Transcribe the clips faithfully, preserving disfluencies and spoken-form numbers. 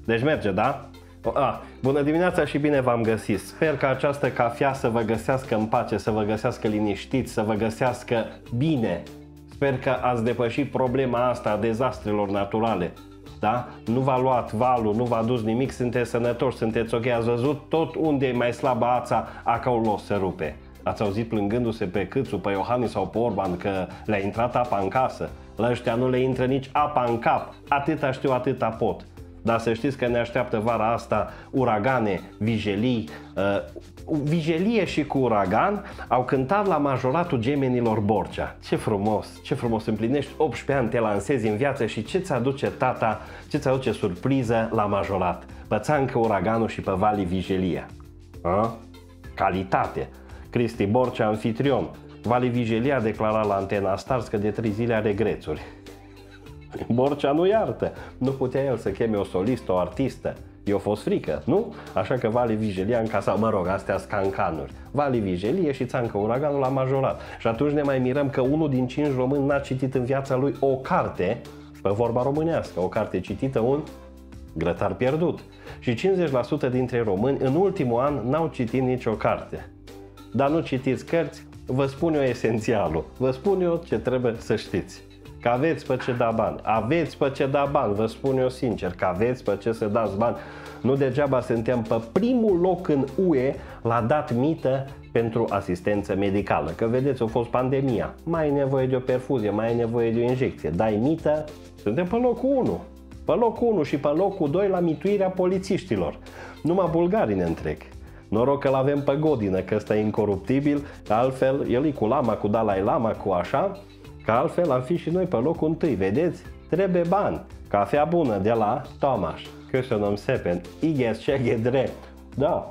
Deci merge, da? A, bună dimineața și bine v-am găsit. Sper că această cafea să vă găsească în pace, să vă găsească liniștiți, să vă găsească bine. Sper că ați depășit problema asta a dezastrelor naturale. Da? Nu v-a luat valul, nu v-a dus nimic, sunteți sănătoși, sunteți ok. Ați văzut tot unde e mai slabă ața, acolo se rupe. Ați auzit plângându-se pe Câțu, pe Iohannis sau pe Orban că le-a intrat apa în casă? La ăștia nu le intră nici apa în cap. Atâta știu, atâta pot. Dar să știți că ne așteaptă vara asta uragane, vijelii. Uh, vijelie și cu uragan au cântat la majoratul gemenilor Borcea. Ce frumos, ce frumos, împlinești optsprezece ani, te lansezi în viață și ce-ți aduce tata, ce-ți aduce surpriză la majorat? Pe Țancă Uraganul și pe Vali Vijelia. A? Calitate. Cristi Borcea, anfitrion. Vali Vijelia a declarat la Antena Stars că de trei zile are grețuri. Borcea nu iartă. Nu putea el să cheme o solistă, o artistă. I-a fost frică, nu? Așa că Vali Vijelia în casa, mă rog, astea scancanuri. Vali Vijelie și Țancă Uraganul la majorat. Și atunci ne mai mirăm că unul din cinci români n-a citit în viața lui o carte, pe vorba românească, o carte citită, un grătar pierdut. Și cincizeci la sută dintre români în ultimul an n-au citit nicio carte. Dar nu citiți cărți, vă spun eu esențialul. Vă spun eu ce trebuie să știți. Că aveți pe ce da bani, aveți pe ce da bani, vă spun eu sincer, că aveți pe ce să dați bani. Nu degeaba suntem pe primul loc în U E la dat mită pentru asistență medicală. Că vedeți, a fost pandemia, mai ai nevoie de o perfuzie, mai ai nevoie de o injecție, dai mită, suntem pe locul unu. Pe locul unu și pe locul doi la mituirea polițiștilor. Numai bulgarii ne întrec. Noroc că l-avem pe Godină, că ăsta e incoruptibil, că altfel el e cu lama, cu Dalai Lama, cu așa, că altfel am fi și noi pe locul întâi, vedeți? Trebuie bani. Cafea bună de la Tomaș. Köszönöm szépen. Igeți ce drept. Da.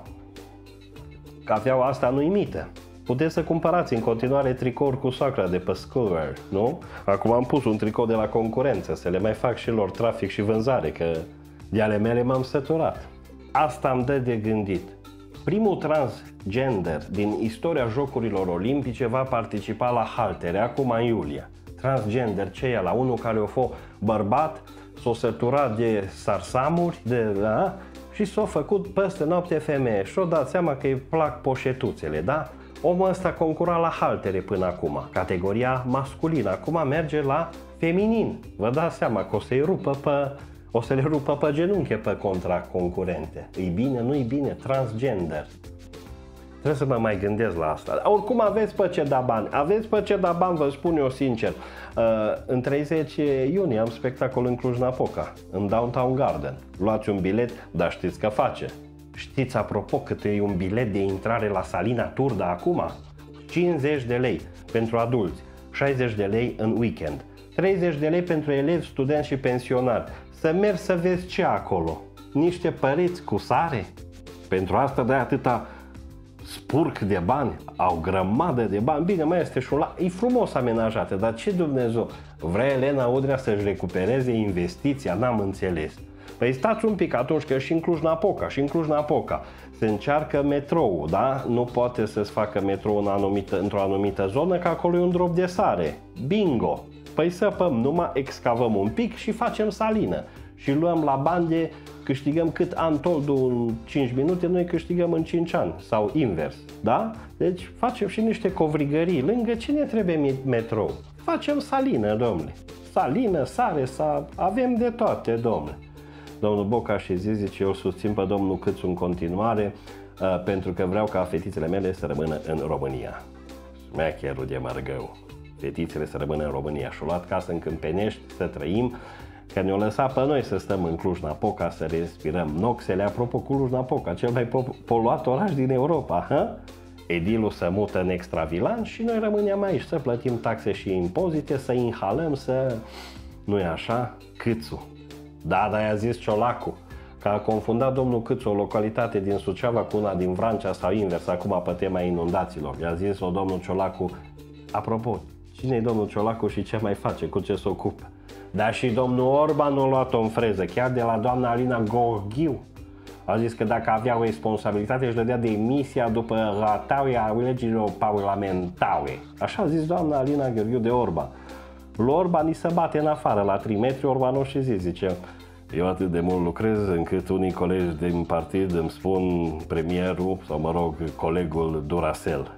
Cafeaua asta nu imită. Puteți să cumpărați în continuare tricouri cu soacra de pe Schoolwear, nu? Acum am pus un tricou de la concurență, să le mai fac și lor trafic și vânzare, că de ale mele m-am săturat. Asta îmi dă de gândit. Primul transgender din istoria Jocurilor Olimpice va participa la haltere, acum în iulie. Transgender, ce e la unul care a fost bărbat, s-a săturat de sarsamuri, de, da? Și s-a făcut peste noapte femeie și-a dat seama că îi plac poșetuțele, da? Omul ăsta concura la haltere până acum, categoria masculină, acum merge la feminin. Vă dați seama că o să-i rupă pe... O să le rupă pe genunchi pe contra concurente. E bine, nu e bine, transgender. Trebuie să mă mai gândesc la asta. Oricum aveți pe ce da bani. Aveți pe ce da bani, vă spun eu sincer. În treizeci iunie am spectacol în Cluj-Napoca, în Downtown Garden. Luați un bilet, dar știți că face. Știți, apropo, cât e un bilet de intrare la Salina Turda acum? cincizeci de lei pentru adulți, șaizeci de lei în weekend, treizeci de lei pentru elevi, studenți și pensionari. Să mergi să vezi ce acolo. Niște păreți cu sare. Pentru asta dai atâta spurc de bani. Au grămadă de bani. Bine, mai este și un la... E frumos amenajată, dar ce Dumnezeu? Vrea Elena Udrea să-și recupereze investiția? N-am înțeles. Păi stați un pic atunci, că și în Cluj-Napoca, și în Cluj-Napoca se încearcă metrou, da? Nu poate să-ți facă metrou în anumită, într-o anumită zonă, că acolo e un drop de sare. Bingo! Păi săpăm, numai excavăm un pic și facem salină. Și luăm la bani de, câștigăm cât Antoldul în cinci minute, noi câștigăm în cinci ani. Sau invers, da? Deci facem și niște covrigării. Lângă cine trebuie metrou? Facem salină, domnule. Salină, sare, sa... avem de toate, domnule. Domnul Boca și zi, zice, eu susțin pe domnul Câțu în continuare, uh, pentru că vreau ca fetițele mele să rămână în România. Smecherul de Mărgău. Fetițele să rămână în România. Și-o luat casă în Câmpenești să trăim, că ne-o lăsat pe noi să stăm în Cluj-Napoca să respirăm noxele. Apropo, Cluj-Napoca, cel mai poluat oraș din Europa, ha? Edilul se mută în extravilan și noi rămânem aici să plătim taxe și impozite, să inhalăm, să... Nu-i așa? Câțu. Da, dar i-a zis Ciolacu că a confundat domnul Câțu o localitate din Suceava cu una din Vrancea sau invers, acum pe tema inundațiilor. I-a zis-o domnul Ciolacu. Apropo, cine e domnul Ciolacu și ce mai face, cu ce se ocupă? Dar și domnul Orban a luat-o în freză, chiar de la doamna Alina Gorghiu. A zis că dacă avea o responsabilitate își dădea demisia după ratarea legilor parlamentare. Așa a zis doamna Alina Gorghiu de Orban. Lui Orban îi se bate în afară la trei metri, Orban o și zi, zice, Eu atât de mult lucrez încât unii colegi din partid îmi spun premierul, sau mă rog, colegul Duracell.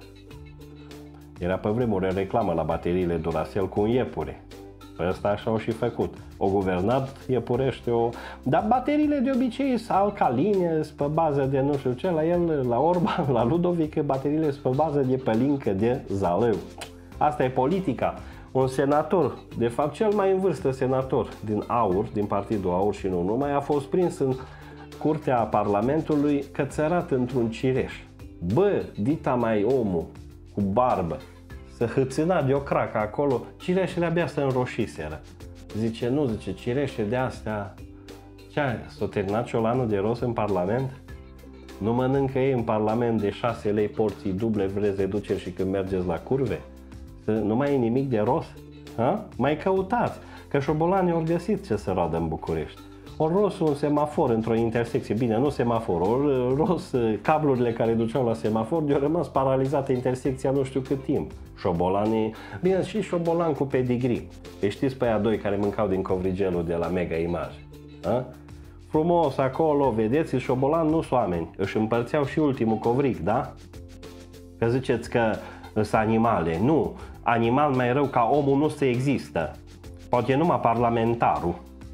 Era pe vremuri o reclamă la bateriile Duracell cu un iepure. Pe ăsta așa au și făcut. O guvernat iepurește o... Dar bateriile de obicei sunt alcaline, sunt pe bază de nu știu ce, la el, la Orban, la Ludovic, bateriile sunt pe bază de pelincă de zalău. Asta e politica. Un senator, de fapt cel mai în vârstă senator din AUR, din Partidul AUR și nu numai, a fost prins în curtea Parlamentului cățărat într-un cireș. Bă, dita mai omul cu barbă, să hâțâna de o cracă acolo, cireșele abia să înroșiseră. Zice, nu, zice, cireșe de astea, ce s-o terminat ciolanul de rost în Parlament? Nu mănâncă ei în Parlament de șase lei porții duble, vreți reduceri și când mergeți la curve? Nu mai e nimic de rost? Ha? Mai căutați, că șobolanii au găsit ce să roadă în București. Ori ros un semafor într-o intersecție, bine, nu semafor, ori ros cablurile care duceau la semafor, de-au rămas paralizată intersecția nu știu cât timp. Șobolanii, bine, și șobolan cu pedigree. Îi știți pe aia doi care mâncau din covrigelul de la Mega Image? Ha? Frumos acolo, vedeți, șobolan nu sunt oameni, își împărțeau și ultimul covric, da? Că ziceți că sunt animale, nu, animal mai rău ca omul nu se există, poate numai parlamentarul.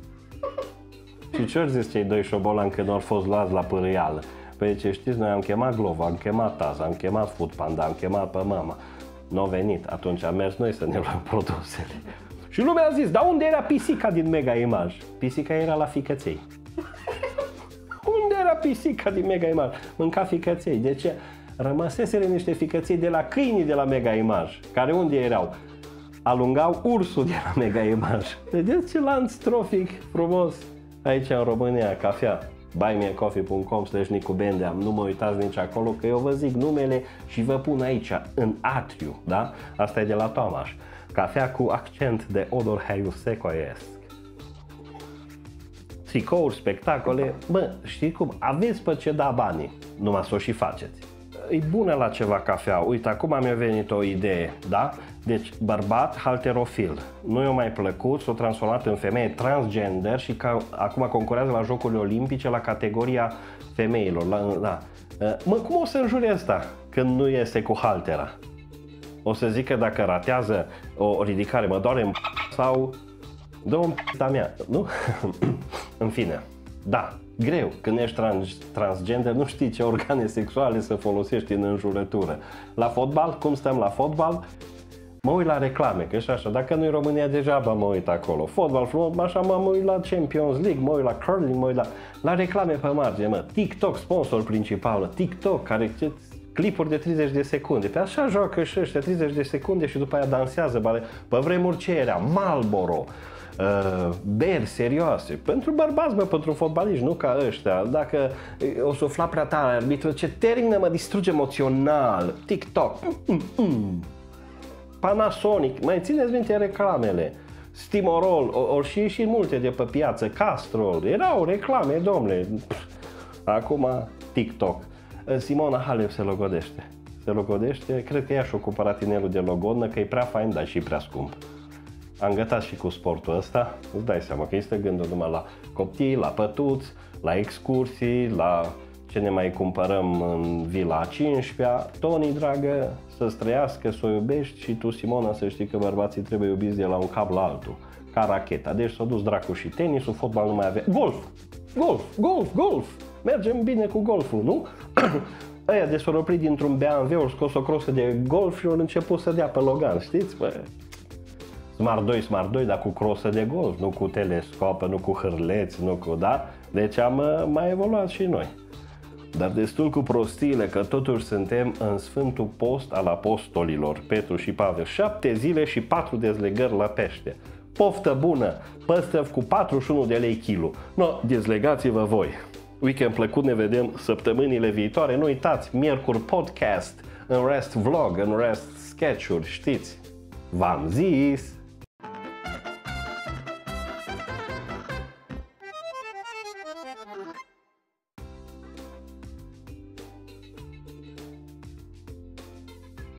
Și ce-or zis cei doi șobolani când au fost luați la pârâială? Păi ce știți, noi am chemat Glovo, am chemat Taz, am chemat Food Panda, am chemat pe mama. N-au venit, atunci am mers noi să ne luăm produsele. Și lumea a zis, dar unde era pisica din Mega Image? Pisica era la ficăței. Unde era pisica din Mega Image? Mânca ficăței. De ce? Rămăseseră niște ficăței de la câinii de la Mega Image, care unde erau? Alungau ursul de la Mega Image. Vedeți ce lanț trofic frumos aici în România, cafea. buy me a coffee punct com slash Nicu Bendeam. Nu mă uitați nici acolo că eu vă zic numele și vă pun aici, în atriu, da? Asta e de la Tomaș. Cafea cu accent de odor haiusecoiesc. Tricouri, spectacole, bă, știi cum? Aveți pe ce da banii, numai să o și faceți. E bună la ceva cafea. Uite, acum mi-a venit o idee, da? Deci, bărbat halterofil. Nu i-a mai plăcut, s-a transformat în femeie transgender și ca, acum concurează la Jocurile Olimpice la categoria femeilor. La, da. Mă, cum o să înjure asta când nu iese cu haltera? O să zic că dacă ratează o ridicare, mă doare în sau dă-o în mea, nu? În fine, da. Greu, când ești trans, transgender, nu știi ce organe sexuale să folosești în înjurătură. La fotbal, cum stăm la fotbal? Mă uit la reclame, că și așa, dacă nu-i România degeaba mă uit acolo. Fotbal frumos, așa mă uit la Champions League, mă uit la curling, mă uit la, la reclame pe margine, mă. TikTok, sponsor principal, TikTok, care clipuri de treizeci de secunde. Pe așa joacă și ăștia treizeci de secunde și după aia dansează, bale. Pe vremuri ce era? Marlboro. Uh, beri serioase, pentru bărbați, bă, pentru fotbaliști, nu ca ăștia. Dacă o să sufla prea tare arbitru, ce termină, mă distruge emoțional. TikTok, mm, mm. Panasonic, mai țineți minte reclamele, Stimorol, ori și, și multe de pe piață, Castrol, erau reclame, domnule. Acum TikTok. Simona Halep se logodește, se logodește, cred că ea și-a cumpărat inelul de logodnă, că e prea fain, dar și prea scump. Am gătat și cu sportul ăsta, îți dai seama că este gândul numai la copii, la pătuți, la excursii, la ce ne mai cumpărăm în Vila a cincisprezecea. Toni, dragă, să-ți trăiască, să o iubești și tu, Simona, să știi că bărbații trebuie iubiți de la un cap la altul, ca racheta. Deci s-a dus dracu și tenisul, fotbal nu mai avea. Golf! Golf! Golf! Golf! Mergem bine cu golful, nu? Aia de s-au oprit dintr-un B M W, au scos o crosă de golf și au început să dea pe Logan, știți? Bă? Smart doi, Smart doi, dar cu crosă de golf, nu cu telescopă, nu cu hârleți, nu cu, da? Deci am mai evoluat și noi. Dar destul cu prostiile, că totuși suntem în Sfântul Post al Apostolilor, Petru și Pavel. Șapte zile și patru dezlegări la pește. Poftă bună, păstrăv cu patruzeci și unu de lei kilo. No, dezlegați-vă voi. Weekend plăcut, ne vedem săptămânile viitoare. Nu uitați, miercuri podcast, în rest vlog, în rest sketch-uri, știți? V-am zis!